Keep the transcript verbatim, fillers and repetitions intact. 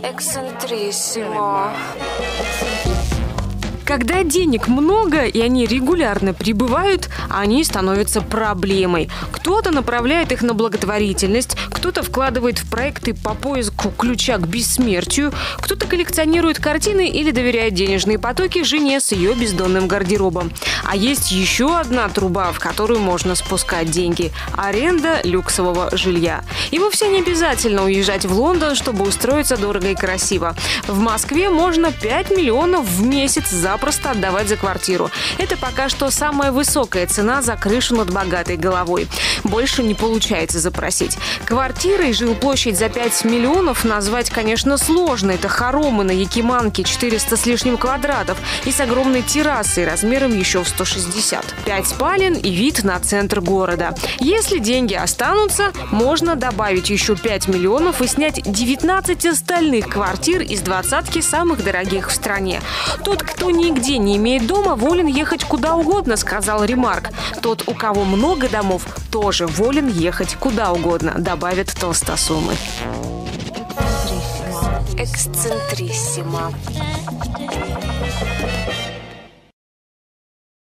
Эксцентриссимо. Когда денег много и они регулярно прибывают, они становятся проблемой. Кто-то направляет их на благотворительность, кто-то вкладывает в проекты по поиску ключа к бессмертию, кто-то коллекционирует картины или доверяет денежные потоки жене с ее бездонным гардеробом. А есть еще одна труба, в которую можно спускать деньги – аренда люксового жилья. И вовсе не обязательно уезжать в Лондон, чтобы устроиться дорого и красиво. В Москве можно пять миллионов в месяц за просто отдавать за квартиру. Это пока что самая высокая цена за крышу над богатой головой. Больше не получается запросить. Квартирой жилплощадь за пять миллионов назвать, конечно, сложно. Это хоромы на Якиманке, четыреста с лишним квадратов и с огромной террасой размером еще в сто шестьдесят. Пять спален и вид на центр города. Если деньги останутся, можно добавить еще пять миллионов и снять девятнадцать остальных квартир из двадцатки самых дорогих в стране. Тот, кто нигде не имеет дома, волен ехать куда угодно, сказал Ремарк. Тот, у кого много домов, тоже волен ехать куда угодно, добавят толстосумы. Эксцентриссимо.